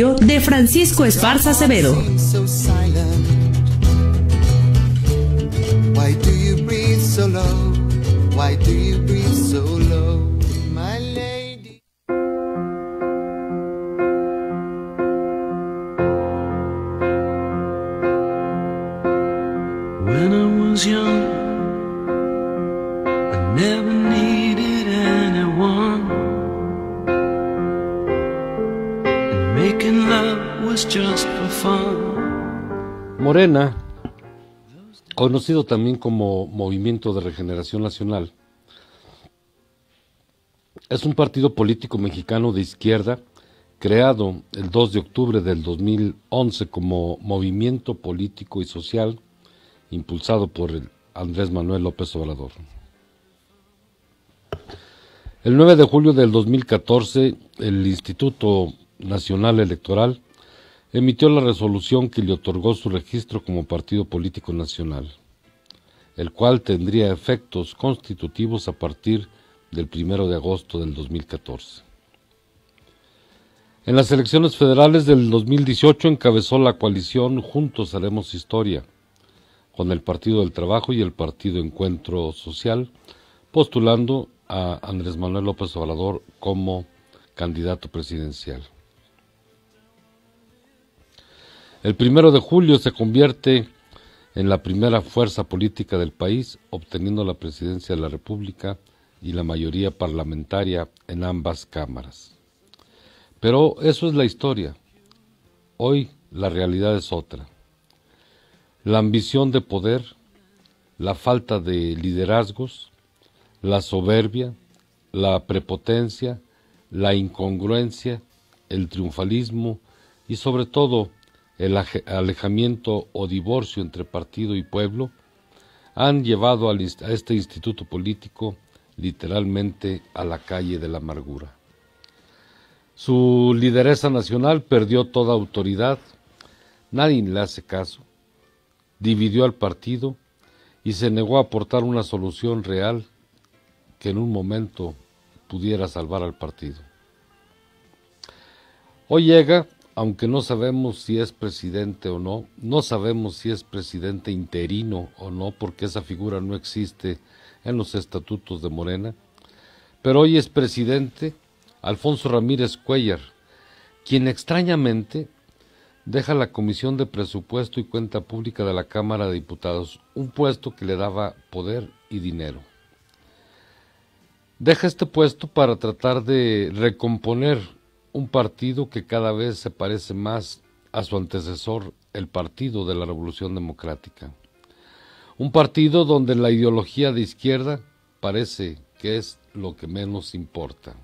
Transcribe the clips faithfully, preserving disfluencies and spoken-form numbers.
de Francisco Esparza Acevedo. Why do you breathe so low? Why do you breathe so low, my lady? When I was young, I never needed anyone, and making love was just for fun. Morena, conocido también como Movimiento de Regeneración Nacional, es un partido político mexicano de izquierda creado el dos de octubre del dos mil once como movimiento político y social impulsado por el Andrés Manuel López Obrador. El nueve de julio del dos mil catorce, el Instituto Nacional Electoral emitió la resolución que le otorgó su registro como partido político nacional, el cual tendría efectos constitutivos a partir del primero de agosto del dos mil catorce. En las elecciones federales del dos mil dieciocho encabezó la coalición Juntos Haremos Historia, con el Partido del Trabajo y el Partido Encuentro Social, postulando a Andrés Manuel López Obrador como candidato presidencial. El primero de julio se convierte en la primera fuerza política del país, obteniendo la presidencia de la República y la mayoría parlamentaria en ambas cámaras. Pero eso es la historia. Hoy la realidad es otra. La ambición de poder, la falta de liderazgos, la soberbia, la prepotencia, la incongruencia, el triunfalismo y sobre todo el alejamiento o divorcio entre partido y pueblo han llevado a este instituto político literalmente a la calle de la amargura. Su lideresa nacional perdió toda autoridad, nadie le hace caso, dividió al partido y se negó a aportar una solución real que en un momento pudiera salvar al partido. Hoy llega, aunque no sabemos si es presidente o no, no sabemos si es presidente interino o no, porque esa figura no existe en los estatutos de Morena, pero hoy es presidente Alfonso Ramírez Cuéllar, quien extrañamente deja la Comisión de Presupuesto y Cuenta Pública de la Cámara de Diputados, un puesto que le daba poder y dinero. Deja este puesto para tratar de recomponer un partido que cada vez se parece más a su antecesor, el Partido de la Revolución Democrática. Un partido donde la ideología de izquierda parece que es lo que menos importa.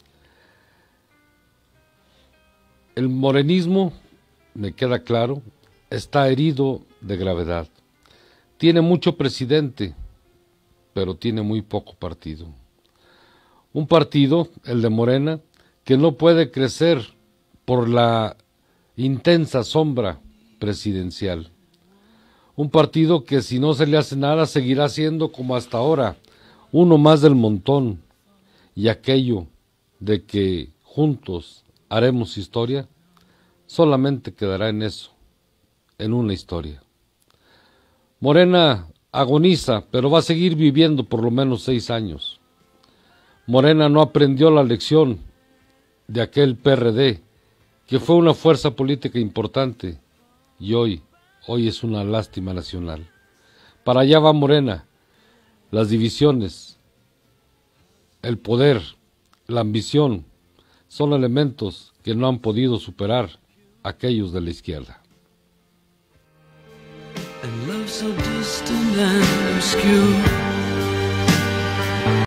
El morenismo, me queda claro, está herido de gravedad. Tiene mucho presidente, pero tiene muy poco partido. Un partido, el de Morena, que no puede crecer por la intensa sombra presidencial. Un partido que si no se le hace nada seguirá siendo como hasta ahora, uno más del montón, y aquello de que juntos haremos historia, solamente quedará en eso, en una historia. Morena agoniza, pero va a seguir viviendo por lo menos seis años. Morena no aprendió la lección de aquel P R D, que fue una fuerza política importante, y hoy, hoy es una lástima nacional. Para allá va Morena, las divisiones, el poder, la ambición, son elementos que no han podido superar aquellos de la izquierda. And love so distant and obscure.